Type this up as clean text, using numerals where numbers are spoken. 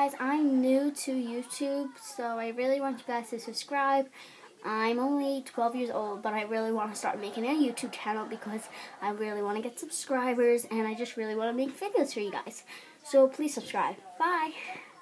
guys, I'm new to YouTube, so I really want you guys to subscribe. I'm only 12 years old, but I really want to start making a YouTube channel because I really want to get subscribers and I just really want to make videos for you guys. So please subscribe. Bye!